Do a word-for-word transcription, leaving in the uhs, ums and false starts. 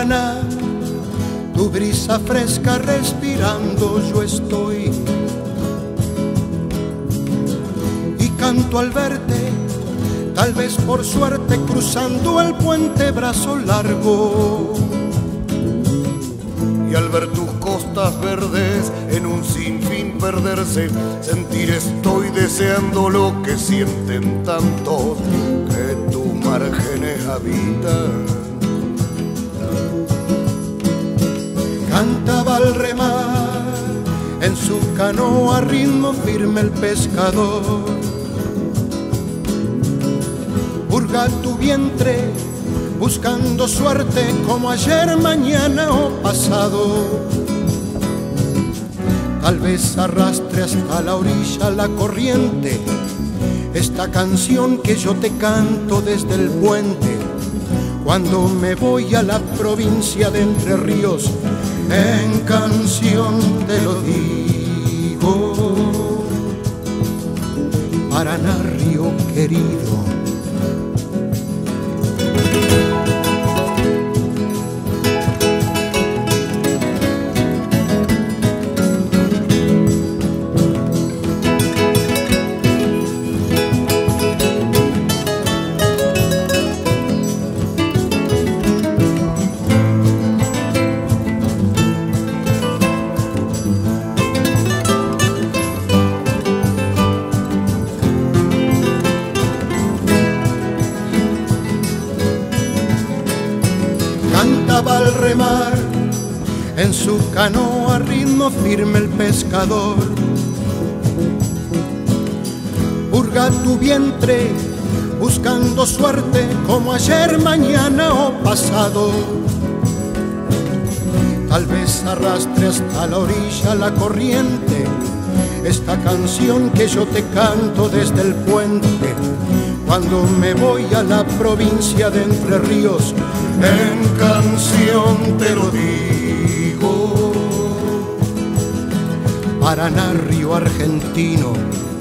Paraná, tu brisa fresca respirando yo estoy, y canto al verte, tal vez por suerte cruzando el puente brazo largo. Y al ver tus costas verdes en un sinfín perderse, sentir estoy deseando lo que sienten tantos que tus márgenes habitan. Cantaba al remar en su canoa a ritmo firme el pescador. Hurga tu vientre buscando suerte como ayer, mañana o pasado. Tal vez arrastre hasta la orilla la corriente esta canción que yo te canto desde el puente. Cuando me voy a la provincia de Entre Ríos, en canción te lo digo. Paraná, río querido. Cantaba al remar en su canoa a ritmo firme el pescador. Hurga tu vientre buscando suerte como ayer, mañana o pasado. Tal vez arrastre hasta la orilla la corriente esta canción que yo te canto desde el puente. Cuando me voy a la provincia de Entre Ríos, en canción te lo digo. Paraná, río argentino.